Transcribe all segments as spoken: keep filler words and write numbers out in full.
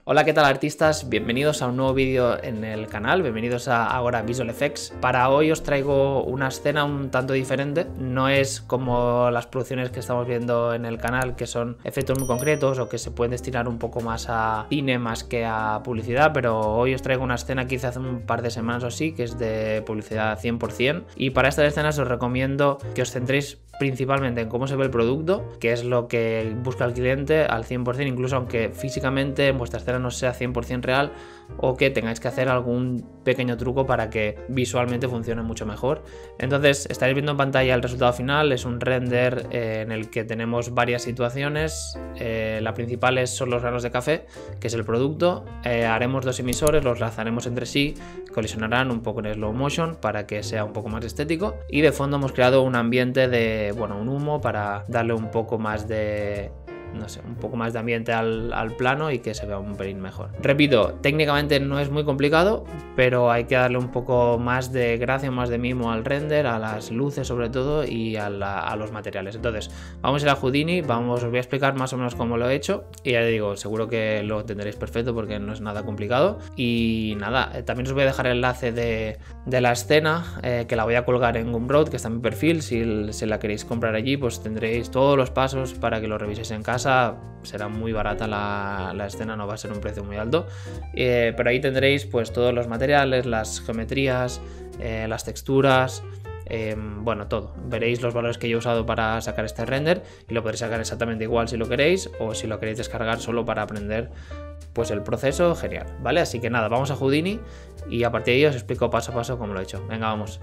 Hola, ¿qué tal artistas? Bienvenidos a un nuevo vídeo en el canal, bienvenidos a Agora Visual Effects. Para hoy os traigo una escena un tanto diferente, no es como las producciones que estamos viendo en el canal, que son efectos muy concretos o que se pueden destinar un poco más a cine más que a publicidad, pero hoy os traigo una escena que hice hace un par de semanas o así, que es de publicidad cien por cien, y para estas escenas os recomiendo que os centréis principalmente en cómo se ve el producto, que es lo que busca el cliente al cien por cien, incluso aunque físicamente en vuestra escena no sea cien por cien real o que tengáis que hacer algún pequeño truco para que visualmente funcione mucho mejor. Entonces estaréis viendo en pantalla el resultado final, es un render eh, en el que tenemos varias situaciones. Eh, la principal es, son los granos de café, que es el producto. Eh, haremos dos emisores, los lanzaremos entre sí, colisionarán un poco en slow motion para que sea un poco más estético, y de fondo hemos creado un ambiente de, bueno, un humo para darle un poco más de... no sé, un poco más de ambiente al, al plano y que se vea un pelín mejor. Repito, técnicamente no es muy complicado, pero hay que darle un poco más de gracia, más de mimo al render, a las luces sobre todo y a, la, a los materiales. Entonces, vamos a ir a Houdini, vamos, os voy a explicar más o menos cómo lo he hecho y ya digo, seguro que lo entenderéis perfecto porque no es nada complicado. Y nada, también os voy a dejar el enlace de, de la escena, eh, que la voy a colgar en Gumroad, que está en mi perfil. Si, si la queréis comprar allí, pues tendréis todos los pasos para que lo reviséis en casa. Será muy barata la, la escena, no va a ser un precio muy alto, eh, pero ahí tendréis pues todos los materiales, las geometrías, eh, las texturas, eh, bueno, todo. Veréis los valores que yo he usado para sacar este render y lo podréis sacar exactamente igual si lo queréis, o si lo queréis descargar solo para aprender pues el proceso, genial, ¿vale? Así que nada, vamos a Houdini y a partir de ahí os explico paso a paso cómo lo he hecho. Venga, vamos.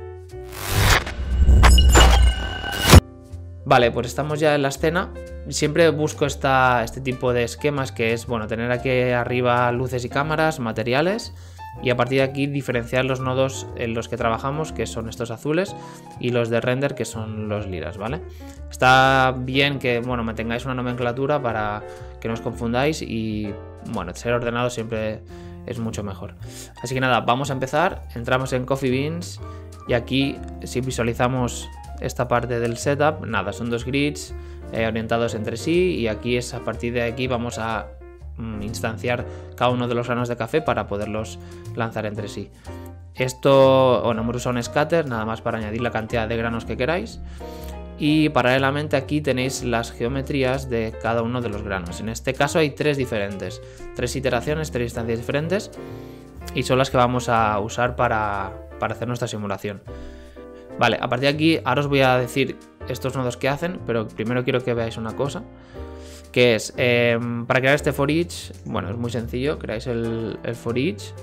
Vale, pues estamos ya en la escena. Siempre busco esta, este tipo de esquemas, que es, bueno, tener aquí arriba luces y cámaras, materiales, y a partir de aquí diferenciar los nodos en los que trabajamos, que son estos azules, y los de render, que son los lilas, ¿vale? Está bien que, bueno, mantengáis una nomenclatura para que no os confundáis y, bueno, ser ordenado siempre es mucho mejor. Así que nada, vamos a empezar. Entramos en Coffee Beans y aquí, si visualizamos esta parte del setup, nada, son dos grids eh, orientados entre sí, y aquí es a partir de aquí vamos a mm, instanciar cada uno de los granos de café para poderlos lanzar entre sí. Esto, bueno, hemos usado un scatter nada más para añadir la cantidad de granos que queráis, y paralelamente aquí tenéis las geometrías de cada uno de los granos. En este caso hay tres diferentes, tres iteraciones, tres instancias diferentes, y son las que vamos a usar para, para hacer nuestra simulación. Vale, a partir de aquí ahora os voy a decir estos nodos que hacen, pero primero quiero que veáis una cosa, que es, eh, para crear este for each, bueno, es muy sencillo, creáis el, el for each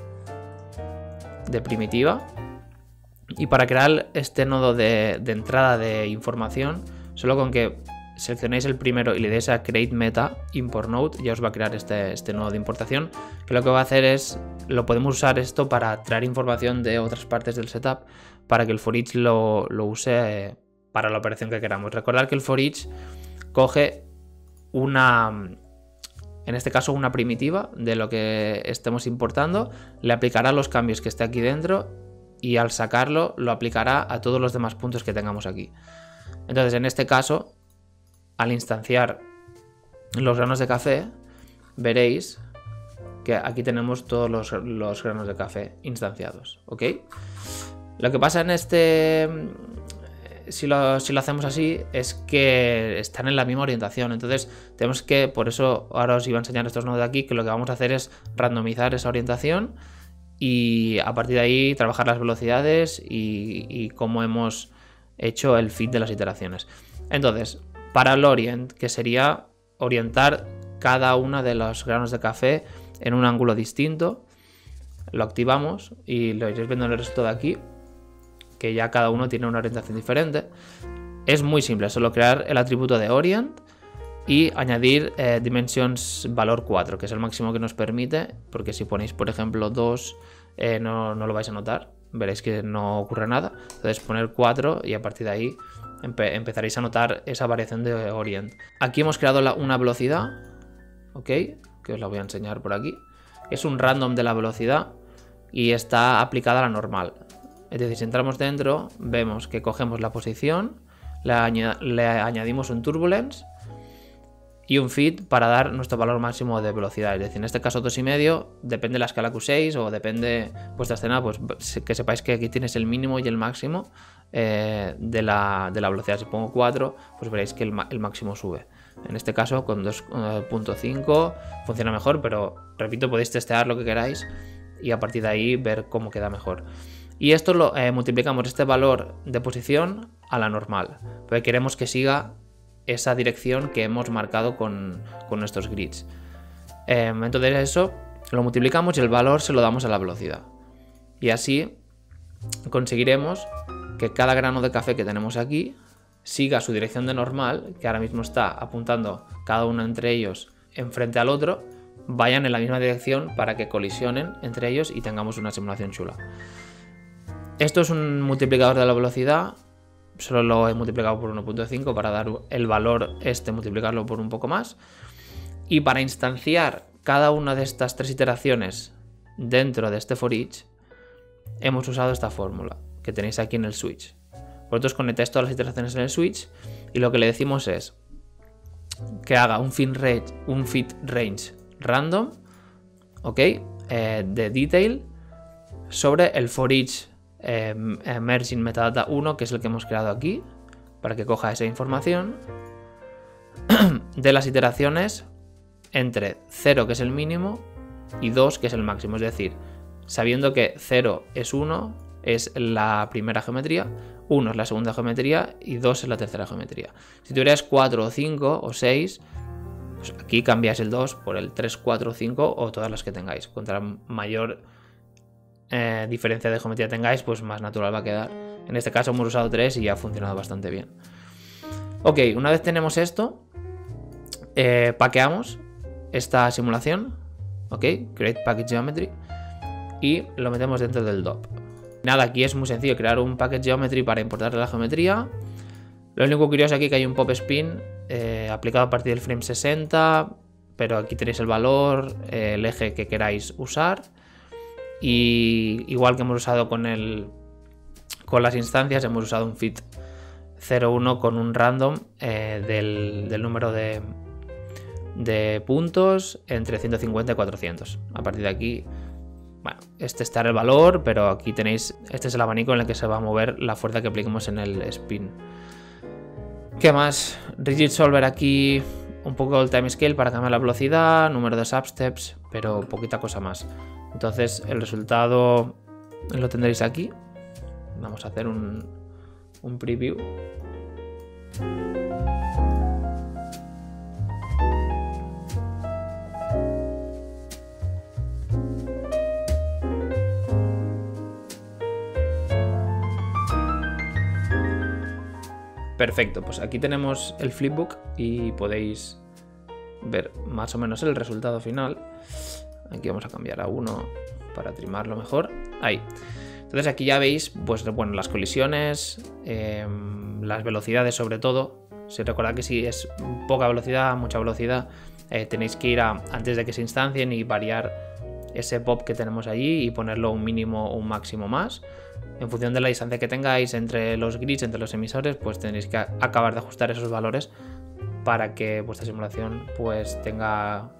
de primitiva, y para crear este nodo de, de entrada de información, solo con que seleccionéis el primero y le deis a create meta import node, ya os va a crear este, este nodo de importación, que lo que va a hacer es, lo podemos usar esto para traer información de otras partes del setup, para que el for each lo, lo use eh, para la operación que queramos. Recordad que el for each coge una, en este caso una primitiva de lo que estemos importando, le aplicará los cambios que esté aquí dentro y al sacarlo lo aplicará a todos los demás puntos que tengamos aquí. Entonces, en este caso, al instanciar los granos de café, veréis que aquí tenemos todos los, los granos de café instanciados, ¿ok? Lo que pasa en este, si lo, si lo hacemos así, es que están en la misma orientación. Entonces tenemos que, por eso ahora os iba a enseñar estos nodos de aquí, que lo que vamos a hacer es randomizar esa orientación y a partir de ahí trabajar las velocidades y, y cómo hemos hecho el fit de las iteraciones. Entonces, para el orient, que sería orientar cada una de los granos de café en un ángulo distinto, lo activamos y lo iréis viendo en el resto de aquí, que ya cada uno tiene una orientación diferente. Es muy simple, solo crear el atributo de orient y añadir eh, dimensions valor cuatro, que es el máximo que nos permite, porque si ponéis por ejemplo dos eh, no, no lo vais a notar, veréis que no ocurre nada. Entonces poner cuatro y a partir de ahí empe empezaréis a notar esa variación de orient. Aquí hemos creado la, una velocidad, ok, que os la voy a enseñar por aquí. Es un random de la velocidad y está aplicada a la normal. Es decir, si entramos dentro, vemos que cogemos la posición, le, añad le añadimos un turbulence y un fit para dar nuestro valor máximo de velocidad. Es decir, en este caso dos y medio, depende de la escala que uséis o depende vuestra escena, pues que sepáis que aquí tienes el mínimo y el máximo eh, de, la, de la velocidad. Si pongo cuatro, pues veréis que el, el máximo sube. En este caso con dos punto cinco funciona mejor, pero repito, podéis testear lo que queráis y a partir de ahí ver cómo queda mejor. Y esto lo eh, multiplicamos este valor de posición a la normal, porque queremos que siga esa dirección que hemos marcado con, con nuestros grids. Eh, entonces eso lo multiplicamos y el valor se lo damos a la velocidad. Y así conseguiremos que cada grano de café que tenemos aquí siga su dirección de normal, que ahora mismo está apuntando cada uno entre ellos enfrente al otro, vayan en la misma dirección para que colisionen entre ellos y tengamos una simulación chula. Esto es un multiplicador de la velocidad, solo lo he multiplicado por uno punto cinco para dar el valor este, multiplicarlo por un poco más. Y para instanciar cada una de estas tres iteraciones dentro de este for each, hemos usado esta fórmula que tenéis aquí en el switch. Vosotros conectáis todas las iteraciones en el switch y lo que le decimos es que haga un fit range, un fit range random, ok, eh, de detail sobre el for each eh, merging metadata uno, que es el que hemos creado aquí, para que coja esa información de las iteraciones entre cero, que es el mínimo, y dos, que es el máximo. Es decir, sabiendo que cero es uno, es la primera geometría, uno es la segunda geometría y dos es la tercera geometría. Si tuvierais cuatro o cinco o seis, pues aquí cambiáis el dos por el tres, cuatro, cinco o todas las que tengáis. Contra mayor eh, diferencia de geometría tengáis, pues más natural va a quedar. En este caso hemos usado tres y ya ha funcionado bastante bien. Ok, una vez tenemos esto, eh, paqueamos esta simulación, ok, Create Package Geometry, y lo metemos dentro del D O P. Nada, aquí es muy sencillo, crear un Package Geometry para importar la geometría. Lo único curioso aquí es que hay un pop spin eh, aplicado a partir del frame sesenta, pero aquí tenéis el valor, eh, el eje que queráis usar, y igual que hemos usado con el con las instancias, hemos usado un fit cero uno con un random eh, del, del número de, de puntos entre ciento cincuenta y cuatrocientos. A partir de aquí, bueno, es testar el valor, pero aquí tenéis, este es el abanico en el que se va a mover la fuerza que apliquemos en el spin. ¿Qué más? Rigid Solver aquí, un poco el timescale para cambiar la velocidad, número de substeps, pero poquita cosa más. Entonces el resultado lo tendréis aquí. Vamos a hacer un, un preview. Perfecto, pues aquí tenemos el flipbook y podéis ver más o menos el resultado final. Aquí vamos a cambiar a uno para trimarlo mejor. Ahí. Entonces aquí ya veis, pues bueno, las colisiones, eh, las velocidades sobre todo. Si recordad que si es poca velocidad, mucha velocidad, eh, tenéis que ir a, antes de que se instancien y variar ese pop que tenemos allí y ponerlo un mínimo o un máximo más. En función de la distancia que tengáis entre los grids, entre los emisores, pues tenéis que acabar de ajustar esos valores para que vuestra simulación pues tenga...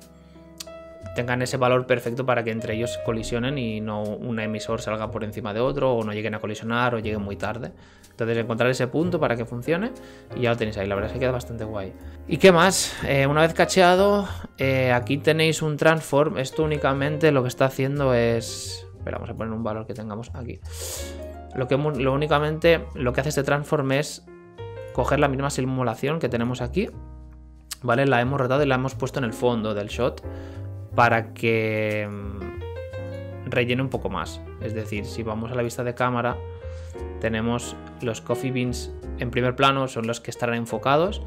tengan ese valor perfecto para que entre ellos colisionen y no un emisor salga por encima de otro o no lleguen a colisionar o lleguen muy tarde. Entonces encontrar ese punto para que funcione y ya lo tenéis ahí. La verdad es que queda bastante guay. ¿Y qué más? Eh, una vez cacheado, eh, aquí tenéis un transform. Esto únicamente lo que está haciendo es... Espera, vamos a poner un valor que tengamos aquí. Lo que lo únicamente lo que hace este transform es coger la misma simulación que tenemos aquí, ¿vale? La hemos rotado y la hemos puesto en el fondo del shot para que rellene un poco más. Es decir, si vamos a la vista de cámara, tenemos los coffee beans en primer plano, son los que estarán enfocados,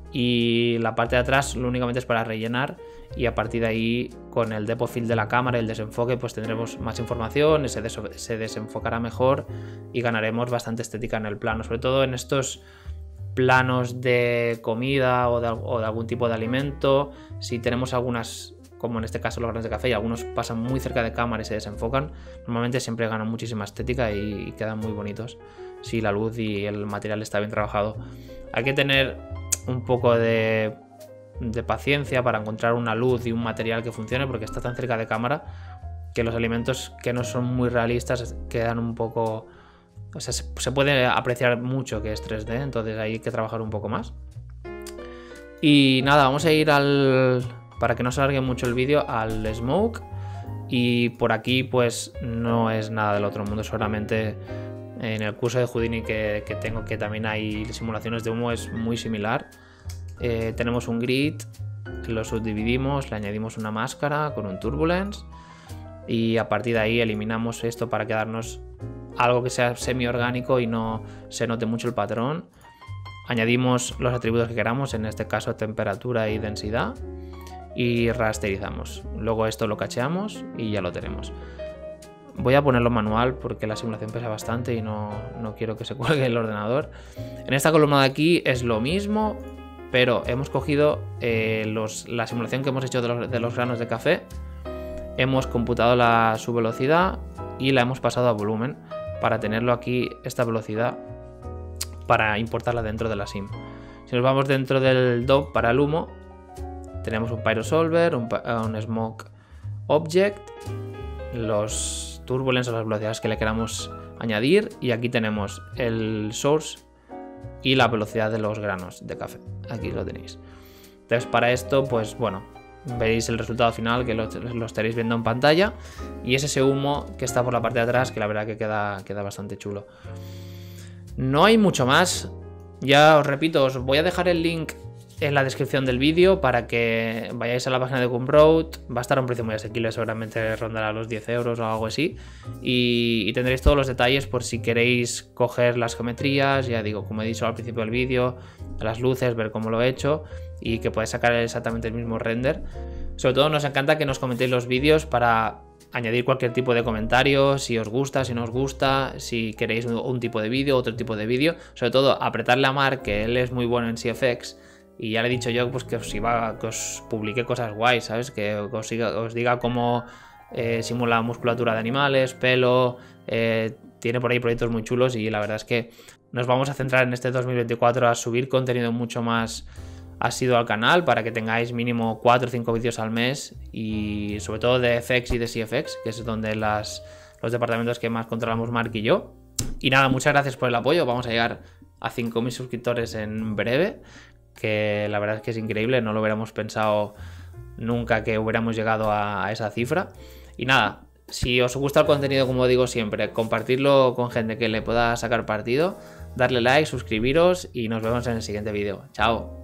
y la parte de atrás lo únicamente es para rellenar, y a partir de ahí con el depth of field de la cámara y el desenfoque pues tendremos más información, se, des se desenfocará mejor y ganaremos bastante estética en el plano, sobre todo en estos planos de comida o de, o de algún tipo de alimento. Si tenemos algunas, como en este caso los granos de café, y algunos pasan muy cerca de cámara y se desenfocan, normalmente siempre ganan muchísima estética y, y quedan muy bonitos si la luz y el material está bien trabajado. Hay que tener un poco de de paciencia para encontrar una luz y un material que funcione, porque está tan cerca de cámara que los elementos que no son muy realistas quedan un poco... O sea, se, se puede apreciar mucho que es tres D, entonces ahí hay que trabajar un poco más. Y nada, vamos a ir al... Para que no se alargue mucho el vídeo, al Smoke. Y por aquí pues no es nada del otro mundo, solamente en el curso de Houdini que, que tengo, que también hay simulaciones de humo, es muy similar. Eh, tenemos un grid, lo subdividimos, le añadimos una máscara con un Turbulence y a partir de ahí eliminamos esto para quedarnos algo que sea semi-orgánico y no se note mucho el patrón. Añadimos los atributos que queramos, en este caso temperatura y densidad, y rasterizamos. Luego esto lo cacheamos y ya lo tenemos. Voy a ponerlo manual porque la simulación pesa bastante y no, no quiero que se cuelgue el ordenador. En esta columna de aquí es lo mismo, pero hemos cogido eh, los, la simulación que hemos hecho de los, de los granos de café, hemos computado la, su velocidad y la hemos pasado a volumen para tenerlo aquí, esta velocidad, para importarla dentro de la sim. Si nos vamos dentro del D O B para el humo, tenemos un Pyrosolver, un, un Smoke Object, los Turbulence o las velocidades que le queramos añadir, y aquí tenemos el Source y la velocidad de los granos de café. Aquí lo tenéis. Entonces para esto, pues bueno, veréis el resultado final que lo, lo estaréis viendo en pantalla, y es ese humo que está por la parte de atrás, que la verdad que queda, queda bastante chulo. No hay mucho más. Ya os repito, os voy a dejar el link en la descripción del vídeo para que vayáis a la página de Gumroad. Va a estar a un precio muy asequible, seguramente rondará los diez euros o algo así, y, y tendréis todos los detalles por si queréis coger las geometrías, ya digo, como he dicho al principio del vídeo, las luces, ver cómo lo he hecho y que podáis sacar exactamente el mismo render. Sobre todo nos encanta que nos comentéis los vídeos para añadir cualquier tipo de comentario, si os gusta, si no os gusta, si queréis un, un tipo de vídeo, otro tipo de vídeo. Sobre todo apretarle a Mark, que él es muy bueno en C F X, y ya le he dicho yo pues que os iba, que os publique cosas guays, ¿sabes? Que os diga, os diga cómo eh, simula musculatura de animales, pelo, eh, tiene por ahí proyectos muy chulos, y la verdad es que nos vamos a centrar en este dos mil veinticuatro a subir contenido mucho más asiduo al canal para que tengáis mínimo cuatro o cinco vídeos al mes, y sobre todo de F X y de C F X, que es donde las, los departamentos que más controlamos Mark y yo. Y nada, muchas gracias por el apoyo, vamos a llegar a cinco mil suscriptores en breve, que la verdad es que es increíble, no lo hubiéramos pensado nunca que hubiéramos llegado a, a esa cifra. Y nada, si os gusta el contenido, como digo siempre, compartirlo con gente que le pueda sacar partido, darle like, suscribiros y nos vemos en el siguiente vídeo. Chao.